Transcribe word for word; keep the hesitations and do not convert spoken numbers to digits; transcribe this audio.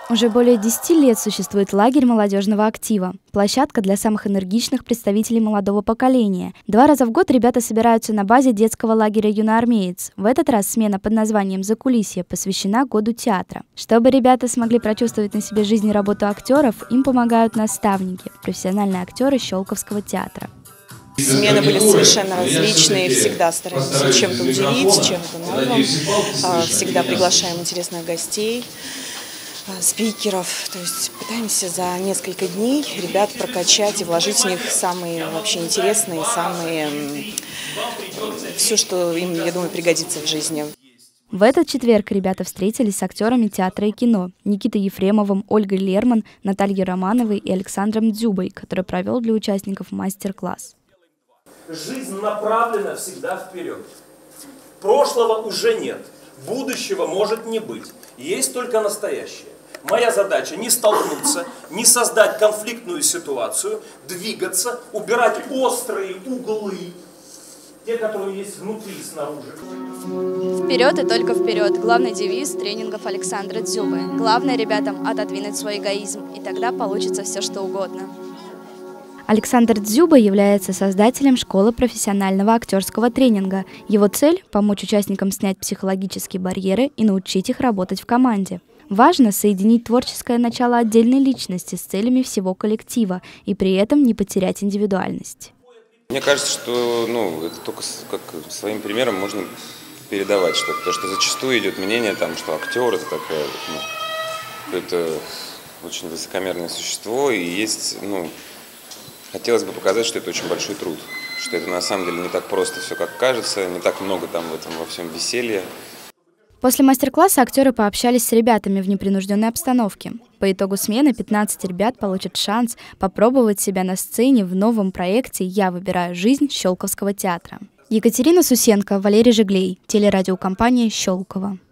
Уже более десяти лет существует лагерь молодежного актива. Площадка для самых энергичных представителей молодого поколения. Два раза в год ребята собираются на базе детского лагеря «Юноармеец». В этот раз смена под названием «Закулисье» посвящена году театра. Чтобы ребята смогли прочувствовать на себе жизнь и работу актеров, им помогают наставники, профессиональные актеры Щелковского театра. Смены были совершенно различные, всегда стараемся чем-то удивить, чем-то новым, всегда приглашаем интересных гостей, спикеров, то есть пытаемся за несколько дней ребят прокачать и вложить в них самые вообще интересные, самые все, что им, я думаю, пригодится в жизни. В этот четверг ребята встретились с актерами театра и кино Никитой Ефремовым, Ольгой Лерман, Натальей Романовой и Александром Дзюбой, который провел для участников мастер-класс. Жизнь направлена всегда вперед. Прошлого уже нет, будущего может не быть, есть только настоящее. Моя задача не столкнуться, не создать конфликтную ситуацию, двигаться, убирать острые углы, те, которые есть внутри и снаружи. Вперед и только вперед. Главный девиз тренингов Александра Дзюбы. Главное ребятам отодвинуть свой эгоизм, и тогда получится все, что угодно. Александр Дзюба является создателем школы профессионального актерского тренинга. Его цель – помочь участникам снять психологические барьеры и научить их работать в команде. Важно соединить творческое начало отдельной личности с целями всего коллектива и при этом не потерять индивидуальность. Мне кажется, что ну, это только как своим примером можно передавать что-то. Потому что зачастую идет мнение, там, что актер – это такое ну, какое-то очень высокомерное существо, и есть… Ну, хотелось бы показать, что это очень большой труд, что это на самом деле не так просто все, как кажется, не так много там в этом во всем веселья. После мастер-класса актеры пообщались с ребятами в непринужденной обстановке. По итогу смены пятнадцать ребят получат шанс попробовать себя на сцене в новом проекте «Я выбираю жизнь» Щелковского театра. Екатерина Сусенко, Валерий Жиглей, телерадиокомпания «Щелково».